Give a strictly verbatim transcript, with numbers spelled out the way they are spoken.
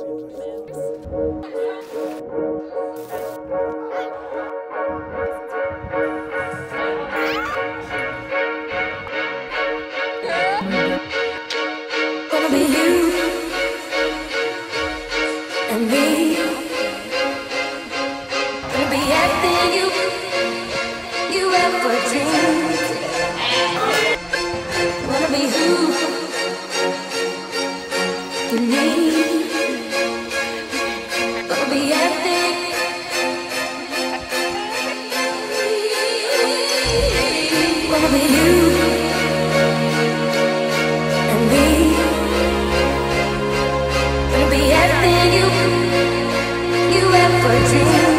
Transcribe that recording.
Gonna be you and me. Gonna be everything you you ever dreamed. Wanna be who you need. Gonna be everything. Gonna be you and me. Gonna be everything you you ever dreamed.